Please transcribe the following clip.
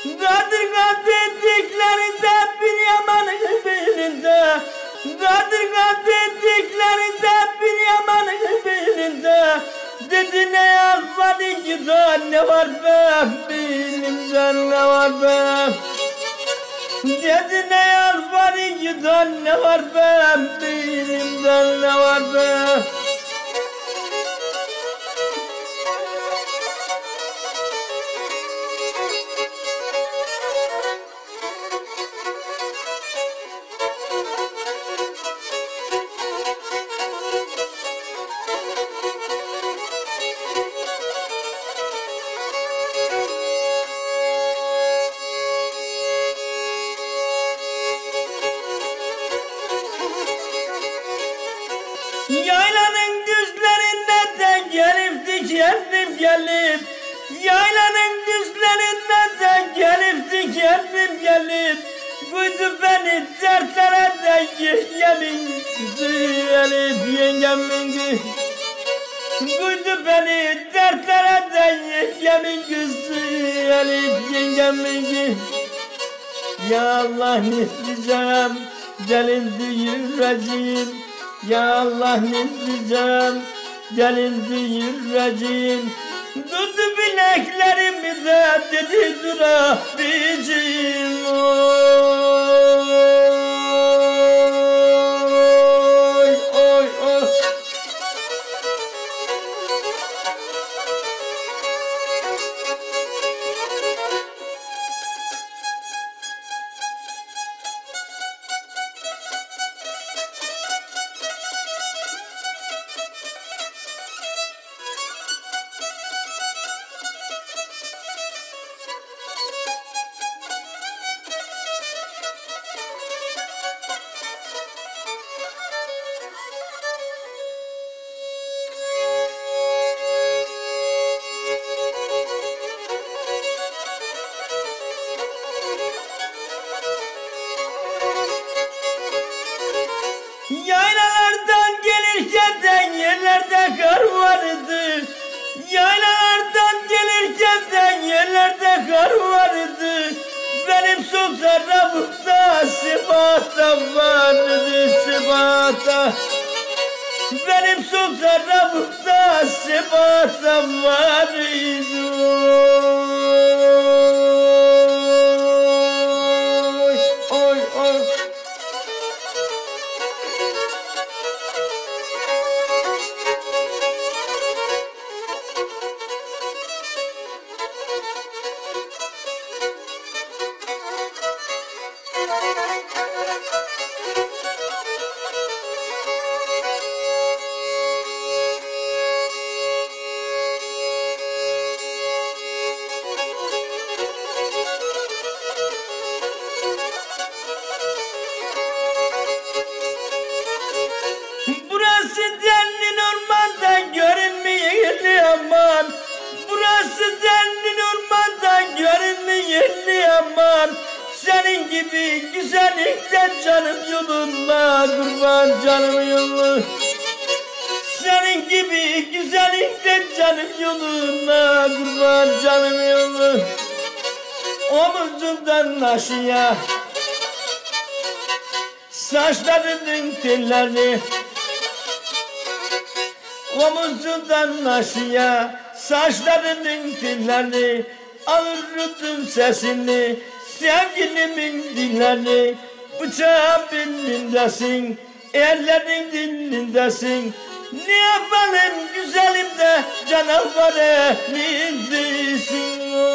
Kadırga dediklerinde bir yamanın birinde, kadırga dediklerinde bir yamanın birinde, dedi ne yalvarıydı ne var be, bilimden ne var be. Dedi ne yalvarıydı ne var be, bilimden ne var be. Yaylanın düzlerine de gelip dikendim gelip, yaylanın düzlerine de gelip dikendim gelip, koydu beni dertlere de yengemin kızı Elif, yengemin kızı. Koydu beni dertlere de yengemin kızı Elif, yengemin kızı. Ya Allah ne diyeceğim, delindi yüreğim. Ya Allah ne diyeceğim, delindi yüreğim. Tuttu bileklerimi de dedi durabileceğim. Oy oy oy. Yaylalardan gelirken de yerlerde kar vardı. Yaylalardan gelirken de yerlerde kar vardı. Benim sol tarafımda Sibata vardı, Sibata. Benim sol tarafımda Sibata vardı. Oy oy oy. Burası denli ormandan görünmeyen aman. Burası denli ormandan görünmeyen aman. Senin gibi güzellikten canım yoluna kurban, canım yoluna. Senin gibi güzellikten canım yoluna kurban, canım yoluna. Omuzundan aşıya saçlarının tellerini, omuzundan aşıya saçlarının tellerini, alırdım sesini, sevgilimin dillerini. Bıçağın dilindesin, ellerin dilindesin. Ne yapalım güzelim de canavar elindesin.